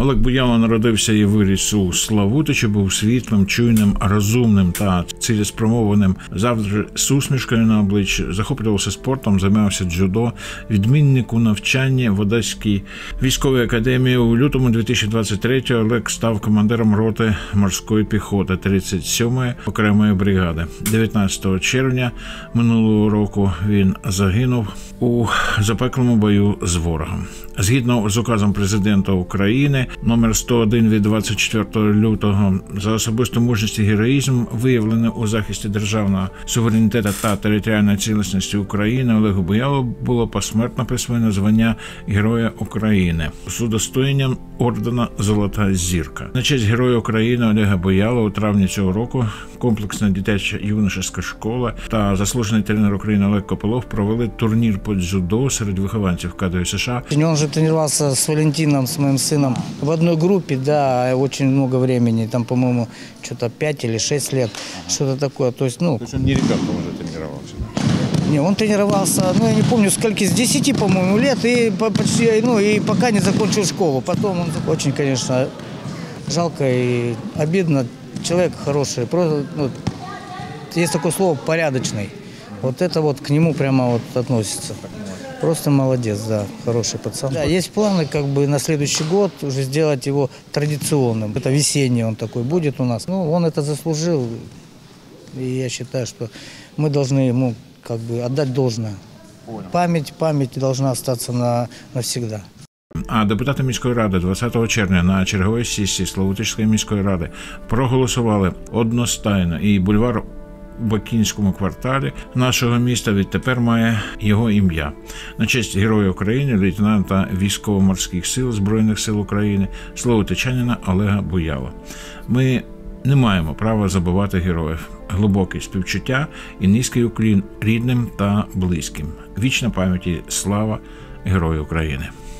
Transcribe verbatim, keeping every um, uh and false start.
Олег Буяло народився і виріс у Славутичі, був світлим, чуйним, розумним та цілеспрямованим, завжди з усмішкою на обличчі, захоплювався спортом, займався дзюдо, відмінник у навчанні в Одеській військовій академії. У лютому дві тисячі двадцять третього Олег став командиром роти морської піхоти тридцять сьомої окремої бригади. дев'ятнадцятого червня минулого року він загинув у запеклому бою з ворогом. Згідно з указом президента України номер сто один від двадцять четвертого лютого, за особисту мужність і героїзм, виявлений у захисті державного суверенітету та територіальної цілісності України, Олегу Буялу було посмертно присвоєно звання Героя України з удостоєнням ордена «Золота зірка». На честь Героя України Олега Буяло у травні цього року комплексна дитяча юношеська школа та заслужений тренер України Олег Копилов провели турнір по дзюдо серед вихованців КАТО США. Он же тренировался с Валентином, с моим сыном, в одной группе, да, очень много времени, там, по-моему, что-то пять или шесть лет, что-то такое. То есть, ну, То есть он не ребенком уже тренировался? Не, он тренировался, ну, я не помню, скольки, с десяти, по-моему, лет, и почти, ну, и пока не закончил школу. Потом он очень, конечно, жалко и обидно. Человек хороший, просто, ну, есть такое слово «порядочный». Вот это вот к нему прямо вот относится. Просто молодец, да, хороший пацан. Да, есть планы как бы на следующий год уже сделать его традиционным. Это весенний он такой будет у нас. Ну, он это заслужил, и я считаю, что мы должны ему как бы отдать должное. Память, память должна остаться на, навсегда. А депутати міської ради двадцятого червня на черговій сесії Славутичської міської ради проголосували одностайно, і бульвар в Бакінському кварталі нашого міста відтепер має його ім'я. На честь Героя України, лейтенанта Військово-морських сил Збройних сил України, славутичанина Олега Буяло. Ми не маємо права забувати героїв. Глибоке співчуття і низький уклін рідним та близьким. Вічна пам'ять і слава Герою України.